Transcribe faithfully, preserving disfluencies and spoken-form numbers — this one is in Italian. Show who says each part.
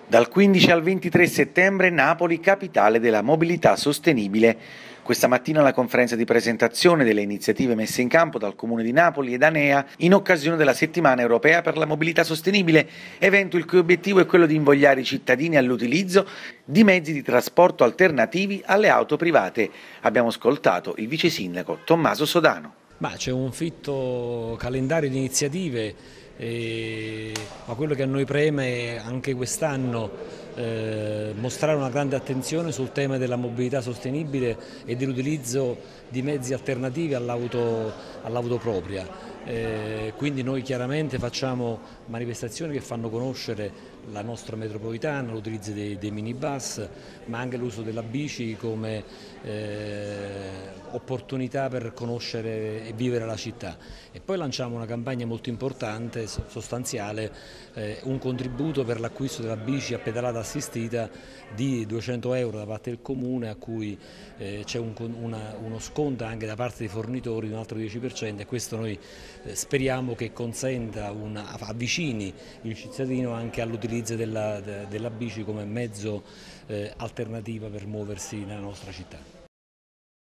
Speaker 1: Dal quindici al ventitré settembre Napoli, capitale della mobilità sostenibile. Questa mattina la conferenza di presentazione delle iniziative messe in campo dal Comune di Napoli ed Anea in occasione della Settimana Europea per la Mobilità Sostenibile, evento il cui obiettivo è quello di invogliare i cittadini all'utilizzo di mezzi di trasporto alternativi alle auto private. Abbiamo ascoltato il vice sindaco Tommaso Sodano.
Speaker 2: Ma c'è un fitto calendario di iniziative, eh, ma quello che a noi preme anche quest'anno eh, mostrare una grande attenzione sul tema della mobilità sostenibile e dell'utilizzo di mezzi alternativi all'auto all'auto propria. Eh, quindi noi chiaramente facciamo manifestazioni che fanno conoscere la nostra metropolitana, l'utilizzo dei, dei minibus, ma anche l'uso della bici come eh, opportunità per conoscere e vivere la città. E poi lanciamo una campagna molto importante, sostanziale, eh, un contributo per l'acquisto della bici a pedalata assistita di duecento euro da parte del Comune, a cui eh, c'è un, una, uno sconto anche da parte dei fornitori di un altro dieci per cento, e questo noi eh, speriamo che consenta, una, avvicini il cittadino anche all'utilizzo della, della bici come mezzo eh, alternativo per muoversi nella nostra città.